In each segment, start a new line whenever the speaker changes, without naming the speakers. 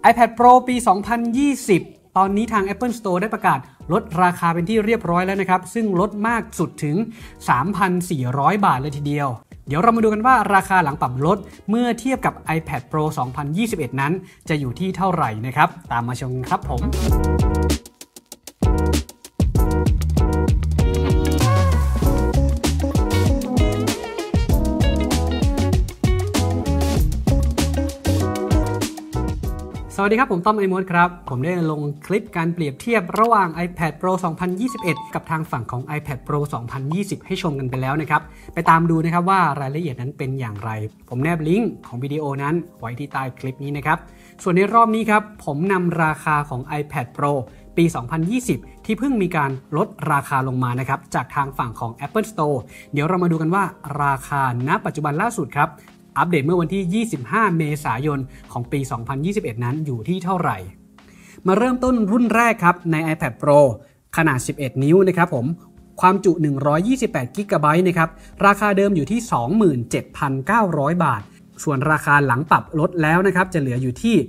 iPad Pro ปี 2020 ตอนนี้ทาง Apple Store ได้ประกาศลดราคาเป็นที่เรียบร้อยแล้วนะครับซึ่งลดมากสุดถึง 3,400 บาทเลยทีเดียวเดี๋ยวเรามาดูกันว่าราคาหลังปรับลดเมื่อเทียบกับ iPad Pro 2021 นั้นจะอยู่ที่เท่าไหร่นะครับตามมาชมครับผมสวัสดีครับผมต้อมไอมดครับผมได้ลงคลิปการเปรียบเทียบระหว่าง iPad Pro 2021 กับทางฝั่งของ iPad Pro 2020 ให้ชมกันไปแล้วนะครับไปตามดูนะครับว่ารายละเอียดนั้นเป็นอย่างไรผมแนบลิงก์ของวิดีโอนั้นไว้ที่ใต้คลิปนี้นะครับส่วนในรอบนี้ครับผมนำราคาของ iPad Pro ปี 2020 ที่เพิ่งมีการลดราคาลงมานะครับจากทางฝั่งของ Apple Store เดี๋ยวเรามาดูกันว่าราคาณปัจจุบันล่าสุดครับอัปเดตเมื่อวันที่ 25 เมษายนของปี 2021 นั้นอยู่ที่เท่าไหร่มาเริ่มต้นรุ่นแรกครับใน iPad Pro ขนาด 11 นิ้วนะครับผมความจุ 128 กิกะไบต์นะครับราคาเดิมอยู่ที่ 27,900 บาทส่วนราคาหลังปรับลดแล้วนะครับจะเหลืออยู่ที่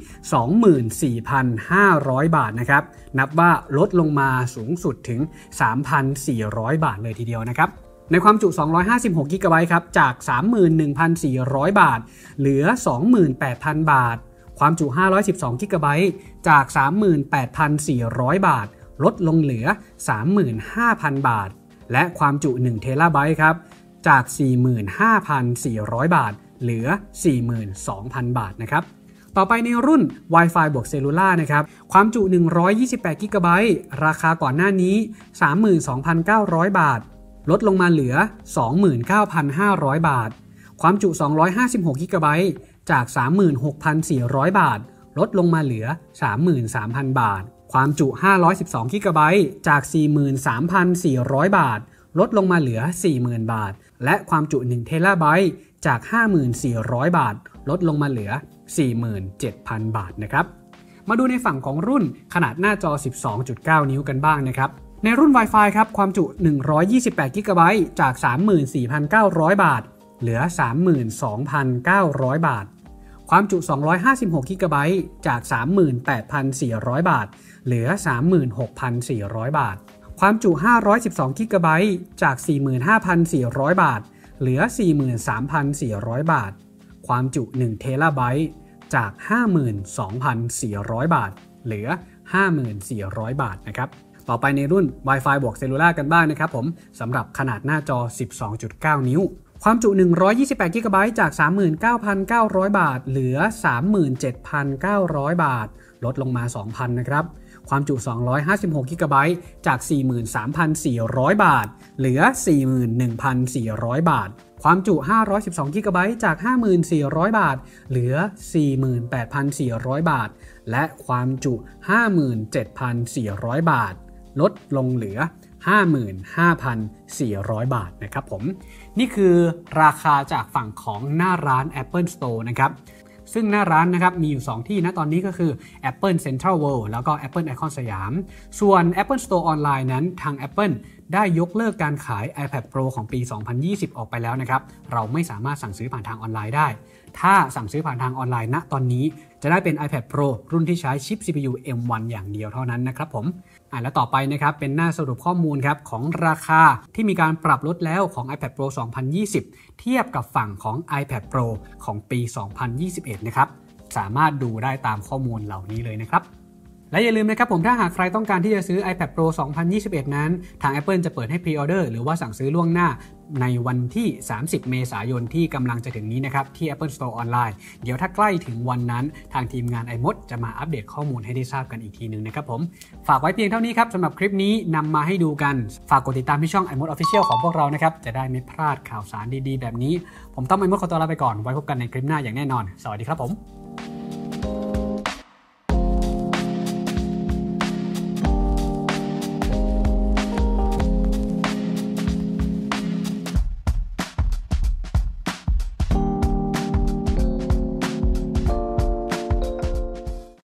24,500 บาทนะครับนับว่าลดลงมาสูงสุดถึง 3,400 บาทเลยทีเดียวนะครับในความจุ 256 กิกะไบต์ครับจาก 31,400 บาทเหลือ 28,000 บาทความจุ 512 กิกะไบต์จาก 38,400 บาทลดลงเหลือ 35,000 บาทและความจุ 1 เทราไบต์ครับจาก 45,400 บาทเหลือ 42,000 บาทนะครับต่อไปในรุ่น Wi-Fi บวกเซลลูล่านะครับความจุ 128 กิกะไบต์ราคาก่อนหน้านี้ 32,900 บาทลดลงมาเหลือ 29,500 บาทความจุ 256 กิกะไบต์จาก 36,400 บาทลดลงมาเหลือ 33,000 บาทความจุ 512 กิกะไบต์จาก 43,400 บาทลดลงมาเหลือ 40,000 บาทและความจุ 1 เทราไบต์จาก 5,400 บาทลดลงมาเหลือ 47,000 บาทนะครับมาดูในฝั่งของรุ่นขนาดหน้าจอ 12.9 นิ้วกันบ้างนะครับในรุ่น Wi-Fi ครับความจุ 128 กิกะไบต์จาก 34,900 บาทเหลือ 32,900 บาทความจุ 256 กิกะไบต์จาก 38,400 บาทเหลือ 36,400 บาทความจุ 512 กิกะไบต์จาก 45,400 บาทเหลือ 43,400 บาทความจุ 1 เทราไบต์จาก 52,400 บาทเหลือ 5,400 บาทนะครับต่อไปในรุ่น Wi-Fi บวกเซลลูล่ากันบ้างนะครับผมสำหรับขนาดหน้าจอ 12.9 นิ้วความจุ 128 กิกะไบต์จาก 39,900 บาทเหลือ 37,900 บาทลดลงมา 2,000 นะครับความจุ 256 กิกะไบต์จาก 43,400 บาทเหลือ 41,400 บาทความจุ 512 กิกะไบต์จาก 5,400 บาทเหลือ 48,400 บาทและความจุ 57,400 บาทลดลงเหลือ 55,400 บาทนะครับผมนี่คือราคาจากฝั่งของหน้าร้าน Apple Store นะครับซึ่งหน้าร้านนะครับมีอยู่ 2 ที่นะตอนนี้ก็คือ Apple Central World แล้วก็ Apple Icon สยามส่วน Apple Store ออนไลน์นั้นทาง Apple ได้ยกเลิกการขาย iPad Pro ของปี 2020 ออกไปแล้วนะครับเราไม่สามารถสั่งซื้อผ่านทางออนไลน์ได้ถ้าสั่งซื้อผ่านทางออนไลน์ณตอนนี้จะได้เป็น iPad Pro รุ่นที่ใช้ชิป CPU M1 อย่างเดียวเท่านั้นนะครับผมและต่อไปนะครับเป็นหน้าสรุปข้อมูลครับของราคาที่มีการปรับลดแล้วของ iPad Pro 2020 เทียบกับฝั่งของ iPad Pro ของปี 2021 นะครับสามารถดูได้ตามข้อมูลเหล่านี้เลยนะครับและอย่าลืมนะครับผมถ้าหากใครต้องการที่จะซื้อ iPad Pro 2021 นั้นทาง Apple จะเปิดให้พรีออเดอร์หรือว่าสั่งซื้อล่วงหน้าในวันที่ 30 เมษายนที่กำลังจะถึงนี้นะครับที่ Apple Store ออนไลน์เดี๋ยวถ้าใกล้ถึงวันนั้นทางทีมงานiModจะมาอัปเดตข้อมูลให้ได้ทราบกันอีกทีนึงนะครับผมฝากไว้เพียงเท่านี้ครับสำหรับคลิปนี้นำมาให้ดูกันฝากกดติดตามที่ช่องiMod Official ของพวกเรานะครับจะได้ไม่พลาดข่าวสารดีๆแบบนี้ผมต้อมiModขอตัวลาไปก่อนไว้พบกันในคลิปหน้าอย่างแน่นอนสวัสดีครับผม